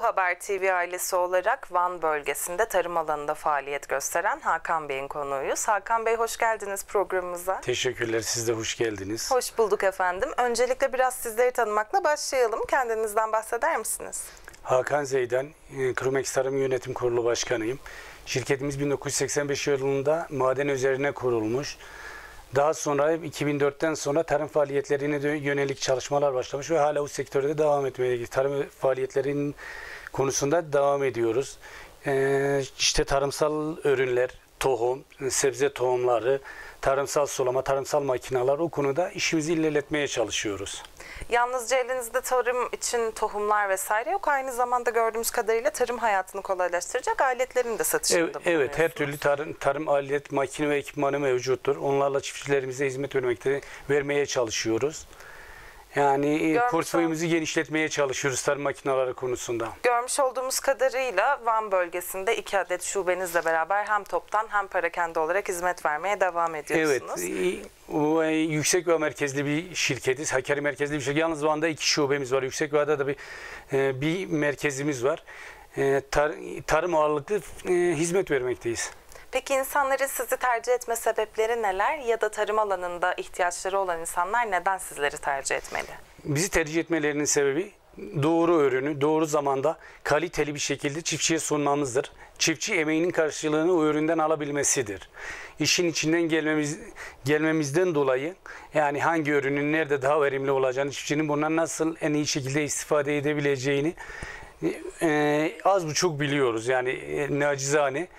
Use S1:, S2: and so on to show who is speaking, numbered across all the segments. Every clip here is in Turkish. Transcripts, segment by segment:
S1: Haber TV ailesi olarak Van bölgesinde tarım alanında faaliyet gösteren Hakan Bey'in konuğuyuz. Hakan Bey, hoş geldiniz programımıza.
S2: Teşekkürler, siz de hoş geldiniz.
S1: Hoş bulduk efendim. Öncelikle biraz sizleri tanımakla başlayalım. Kendinizden bahseder misiniz?
S2: Hakan Zeydan, Krumex Tarım Yönetim Kurulu Başkanıyım. Şirketimiz 1985 yılında maden üzerine kurulmuş. Daha sonra 2004'ten sonra tarım faaliyetlerine yönelik çalışmalar başlamış ve hala bu sektörde devam etmeye, tarım faaliyetlerinin konusunda devam ediyoruz. İşte tarımsal ürünler, tohum, sebze tohumları, tarımsal sulama, tarımsal makineler, o konuda işimizi ilerletmeye çalışıyoruz.
S1: Yalnızca elinizde tarım için tohumlar vesaire yok. Aynı zamanda gördüğümüz kadarıyla tarım hayatını kolaylaştıracak aletlerin de satışında bulunuyorsunuz.
S2: Evet, her türlü tarım alet, makine ve ekipmanı mevcuttur. Onlarla çiftçilerimize hizmet vermeye çalışıyoruz. Yani portföyümüzü genişletmeye çalışıyoruz tarım makineleri konusunda.
S1: Görmüş olduğumuz kadarıyla Van bölgesinde 2 adet şubenizle beraber hem toptan hem perakende olarak hizmet vermeye devam ediyorsunuz.
S2: Evet, Yüksekova merkezli bir şirketiz. Hakkari merkezli bir şirket. Yalnız Van'da 2 şubemiz var. Yüksekova'da da bir merkezimiz var. Tarım ağırlıklı hizmet vermekteyiz.
S1: Peki insanların sizi tercih etme sebepleri neler ya da tarım alanında ihtiyaçları olan insanlar neden sizleri tercih etmeli?
S2: Bizi tercih etmelerinin sebebi doğru ürünü doğru zamanda kaliteli bir şekilde çiftçiye sunmamızdır. Çiftçi emeğinin karşılığını o üründen alabilmesidir. İşin içinden gelmemizden dolayı, yani hangi ürünün nerede daha verimli olacağını, çiftçinin bundan nasıl en iyi şekilde istifade edebileceğini az buçuk biliyoruz. Yani nacizane.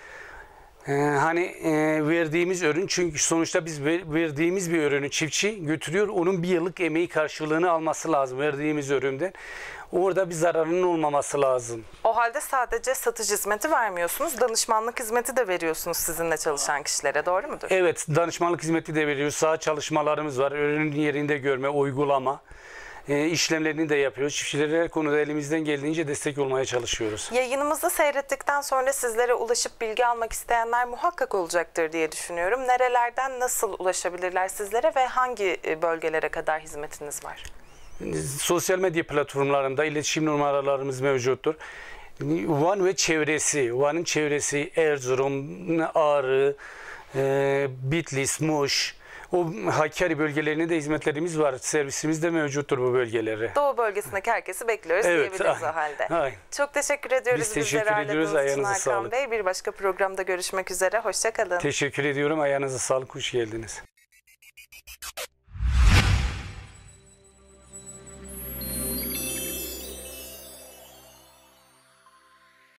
S2: Verdiğimiz ürün, çünkü sonuçta biz verdiğimiz bir ürünü çiftçi götürüyor, onun bir yıllık emeği karşılığını alması lazım verdiğimiz üründen. Orada bir zararının olmaması lazım.
S1: O halde sadece satış hizmeti vermiyorsunuz, danışmanlık hizmeti de veriyorsunuz sizinle çalışan kişilere, doğru mudur?
S2: Evet, danışmanlık hizmeti de veriyoruz. Saha çalışmalarımız var, ürünün yerinde görme, uygulama işlemlerini de yapıyoruz. Çiftçilere her konuda elimizden geldiğince destek olmaya çalışıyoruz.
S1: Yayınımızı seyrettikten sonra sizlere ulaşıp bilgi almak isteyenler muhakkak olacaktır diye düşünüyorum. Nerelerden nasıl ulaşabilirler sizlere ve hangi bölgelere kadar hizmetiniz var?
S2: Sosyal medya platformlarında iletişim numaralarımız mevcuttur. Van ve çevresi, Van'ın çevresi, Erzurum, Ağrı, Bitlis, Muş, o Hakkari bölgelerinde de hizmetlerimiz var. Servisimiz de mevcuttur bu bölgelere.
S1: Doğu bölgesindeki herkesi bekliyoruz diyebiliriz o halde.
S2: Aynen.
S1: Çok teşekkür ediyoruz.
S2: Biz teşekkür ediyoruz. Ayağınıza sağlık.
S1: Bey. Bir başka programda görüşmek üzere. Hoşça kalın.
S2: Teşekkür ediyorum. Ayağınıza sağlık. Hoş geldiniz.